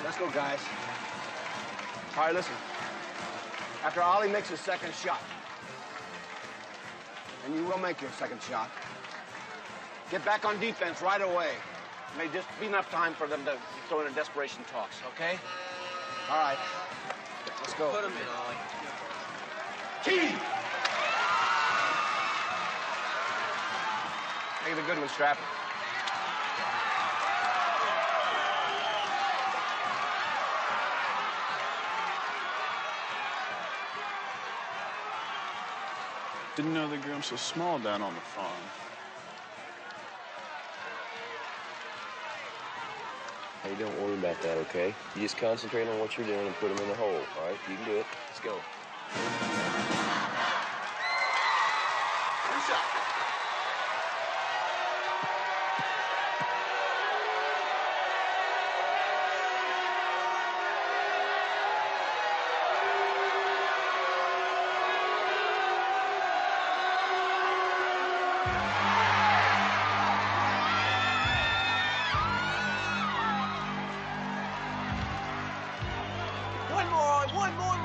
Let's go, guys. All right, listen. After Ollie makes his second shot, and you will make your second shot, get back on defense right away. May just be enough time for them to throw in a desperation toss, okay? All right. Let's go. Put him in, Ollie. Key! Make it a good one, Strap. Didn't know they grew them so small down on the farm. Hey, don't worry about that, okay? You just concentrate on what you're doing and put them in the hole, all right? You can do it. Let's go. Good shot. One more.